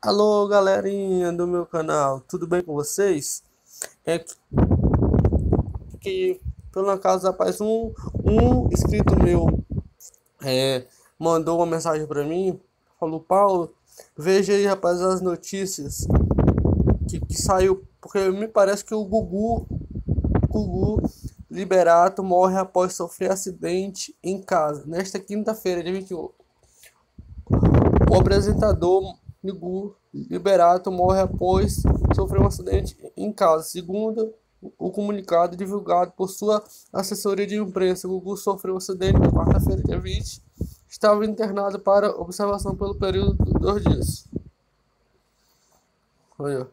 Alô, galerinha do meu canal, tudo bem com vocês? É que, por um acaso, rapaz, um inscrito meu é, mandou uma mensagem para mim, falou: Paulo, veja aí, rapaz, as notícias que saiu, porque me parece que o Gugu Liberato morre após sofrer acidente em casa. Nesta quinta-feira, dia 21, o apresentador Gugu Liberato morre após sofrer um acidente em casa. Segundo o comunicado divulgado por sua assessoria de imprensa, Gugu sofreu um acidente na quarta-feira, dia 20. Estava internado para observação pelo período de 2 dias. Olha.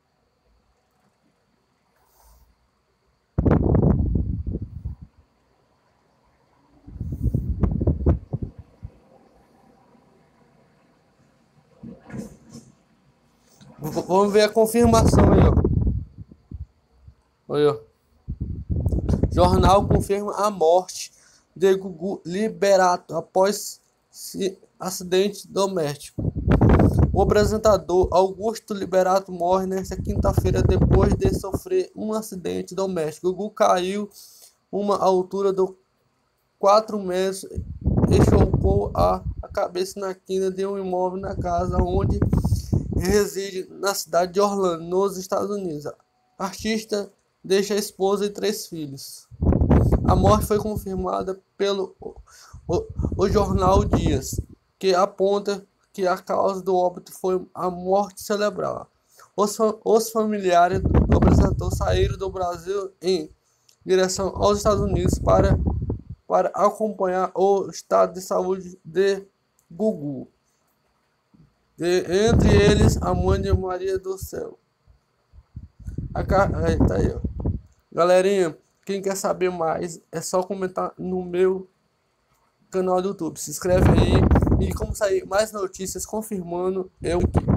Vamos ver a confirmação aí, ó. Olha. Jornal confirma a morte de Gugu Liberato após acidente doméstico. O apresentador Augusto Liberato morre nesta quinta-feira depois de sofrer um acidente doméstico. Gugu caiu uma altura de 4 metros e chocou a cabeça na quina de um imóvel na casa onde reside na cidade de Orlando, nos Estados Unidos. A artista deixa a esposa e 3 filhos. A morte foi confirmada pelo o jornal Dias, que aponta que a causa do óbito foi a morte cerebral. Os familiares do apresentador saíram do Brasil em direção aos Estados Unidos para acompanhar o estado de saúde de Gugu. Entre eles, a mãe de Maria do Céu. Aí, tá aí, ó. Galerinha, quem quer saber mais, é só comentar no meu canal do YouTube. Se inscreve aí e como sair mais notícias confirmando eu